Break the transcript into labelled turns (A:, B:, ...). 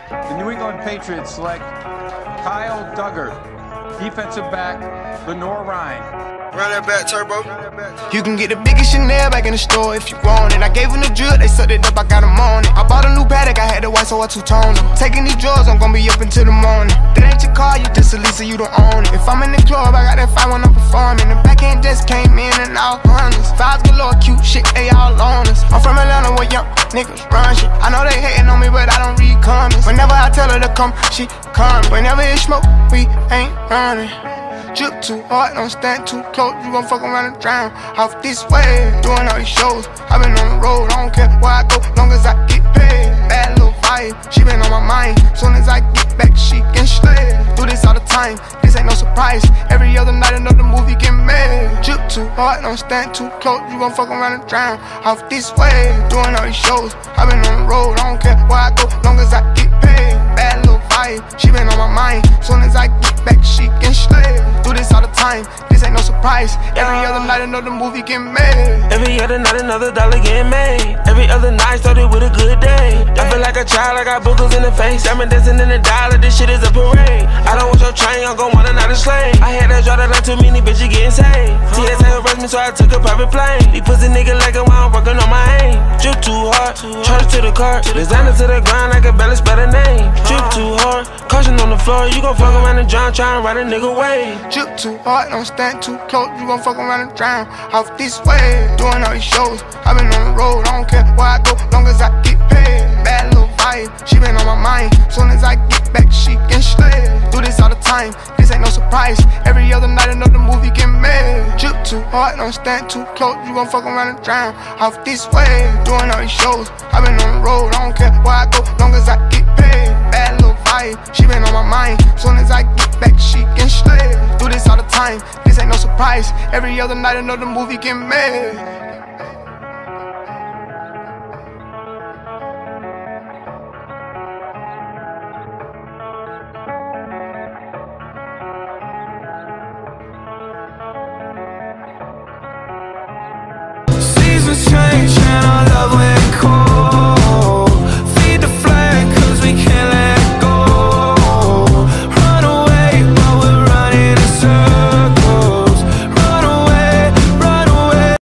A: The New England Patriots select Kyle Dugger, defensive back, Lenore Ryan.
B: Run that back, Turbo.
C: You can get the biggest Chanel back in the store if you want it. I gave them the drill, they sucked it up, I got them on it. I bought a new paddock, I had the white, so I two-toned them. Taking these drugs, I'm gonna be up until the morning. That ain't your car, you just a Lisa, you don't own it. If I'm in the club, I got that fire when I'm performing. The back end just came in and all hundreds. Vibes galore, cute shit, they all on us. I'm from Atlanta where young niggas run shit. I know they hating on me, but I don't read comments. Whenever I tell her to come, she come. Whenever it's smoke, we ain't running. Drip too hard, don't stand too close. You gon' fuck around and drown off this way. Doing all these shows, I been on the road. I don't care where I go, long as I get paid. Bad little vibe, she been on my mind. Soon as I get back, she can slay. Do this all the time, this ain't no surprise. Every other night another movie get made. Drip too hard, don't stand too close. You gon' fuck around and drown off this way. Doing all these shows, I been on the road. I don't care where I go, long as I get paid. Bad little vibe, she been on my mind. Soon as I get back, she can slay. Do this all the time, this ain't no surprise. Every other night another movie get made.
D: Every other night another dollar get made. Every other night started with a good day. I feel like a child, I got boogers in the face. I'm dancing in the dollar, this shit is a parade. I don't want your train, I'm gon' want another slave. I had to draw that line, too many bitches getting saved. TSA arrest me, so I took a private plane. These pussy niggas like it while I'm working on my aim. Drip too hard, charge to the cart. Designer to the grind, I can barely spell a name. Drip too hard, caution on the floor. You gon' fuck around and drown, tryna ride a nigga away.
C: Drip too hard, don't stand too close. You gon' fuck around and drown off this way. Doing all these shows, I been on the road. I don't care where I go, long as I get paid. Bad little vibe, she been on my mind. Soon as I get back, she can slay. Do this all the time, this ain't no surprise. Every other night another movie get made. Drip too hard, don't stand too close. You gon' fuck around and drown off this way. Doing all these shows, I been on the road. I don't care where I go, long as I get paid. Bad little vibe, she been on my mind. Soon as I get back, she can slay. Do this all the time, this ain't no surprise. Every other night another movie get made.
E: Seasons change and